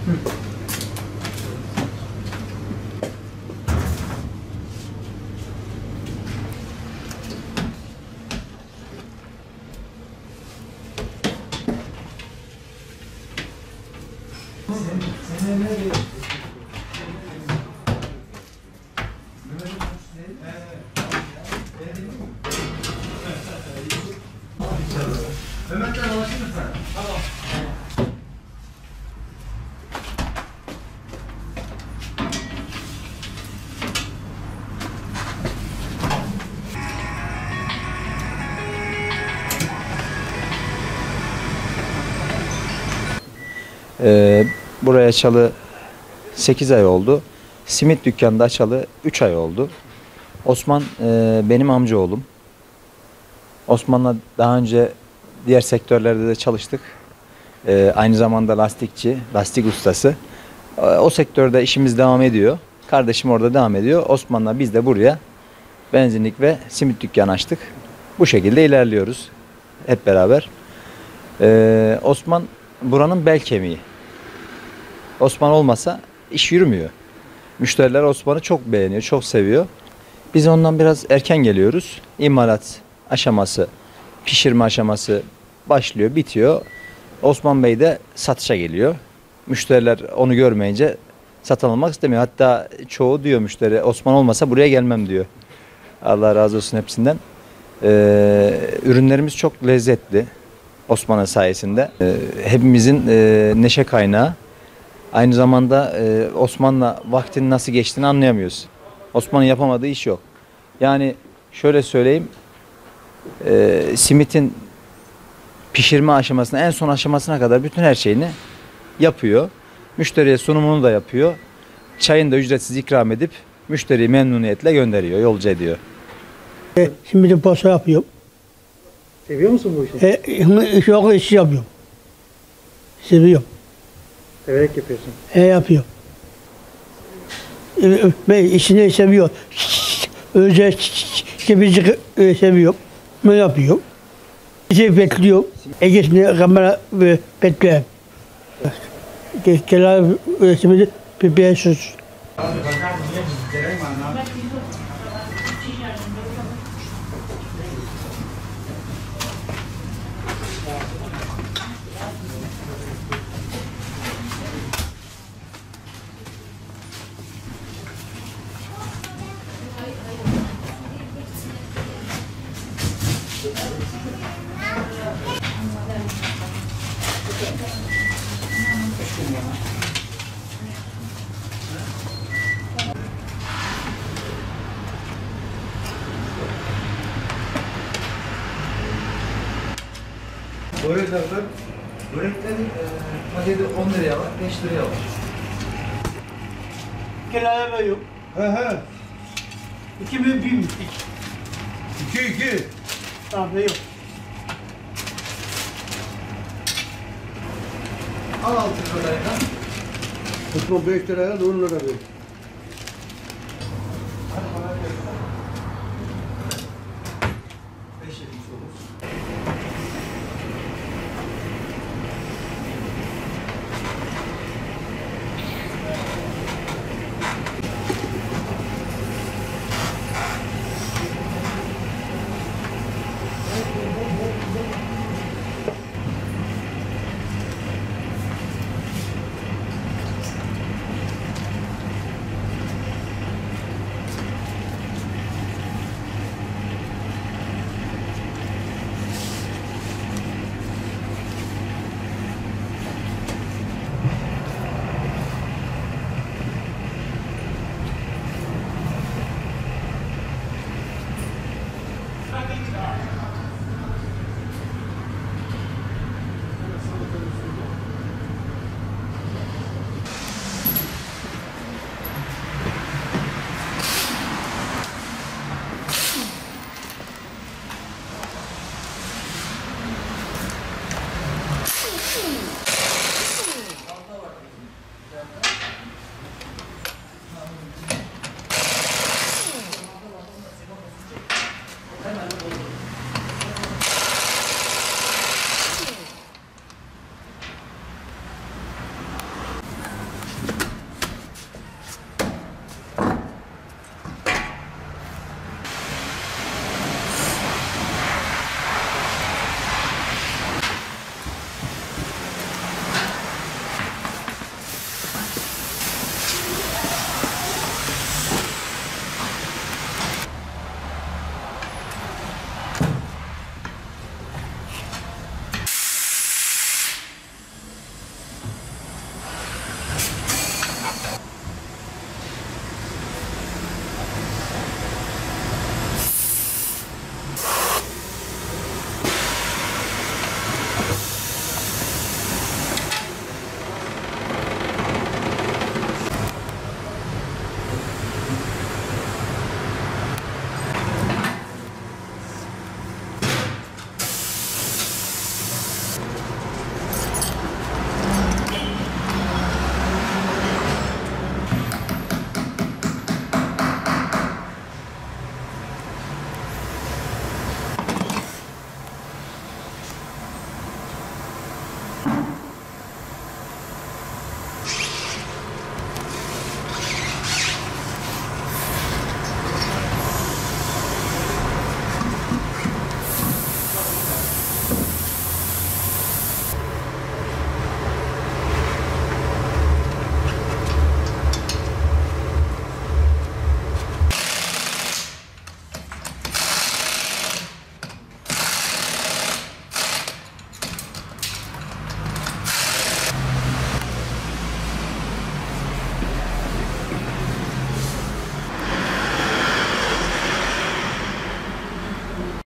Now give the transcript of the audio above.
Mehmet'ten ulaşır mısın? Tamam. Buraya açalı 8 ay oldu. Simit dükkanında açalı 3 ay oldu. Osman benim amcaoğlum. Osman'la daha önce diğer sektörlerde de çalıştık. Aynı zamanda lastikçi, lastik ustası. O sektörde işimiz devam ediyor. Kardeşim orada devam ediyor. Osman'la biz de buraya benzinlik ve simit dükkanı açtık. Bu şekilde ilerliyoruz hep beraber. Osman buranın bel kemiği. Osman olmasa iş yürümüyor. Müşteriler Osman'ı çok beğeniyor, çok seviyor. Biz ondan biraz erken geliyoruz. İmalat aşaması, pişirme aşaması başlıyor, bitiyor. Osman Bey de satışa geliyor. Müşteriler onu görmeyince satın almak istemiyor. Hatta çoğu diyor müşteri, Osman olmasa buraya gelmem diyor. Allah razı olsun hepsinden. Ürünlerimiz çok lezzetli Osman'ın sayesinde. Hepimizin neşe kaynağı. Aynı zamanda Osman'la vaktin nasıl geçtiğini anlayamıyoruz. Osman'ın yapamadığı iş yok. Yani şöyle söyleyeyim, simitin pişirme aşamasına, en son aşamasına kadar bütün her şeyini yapıyor. Müşteriye sunumunu da yapıyor. Çayını da ücretsiz ikram edip müşteriyi memnuniyetle gönderiyor, yolcu ediyor. Şimdi posta yapıyorum. Seviyor musun bu işi? Çok iş yapıyorum. Seviyorum. Severek yapıyorsun. Yapıyorum. Ben işini seviyorum. Önce temizlik seviyorum. Ben yapıyorum. İşi bekliyorum. Egesine kamera bekliyorum. Kenar resmini bir sus. Böreklerin paketi 10 liraya var, 5 liraya var. Kenara veriyorum. He. 2000 bin. 2. Tamam veriyorum. Al 6 liraya. Tutma 5 liraya da 10 lira ver.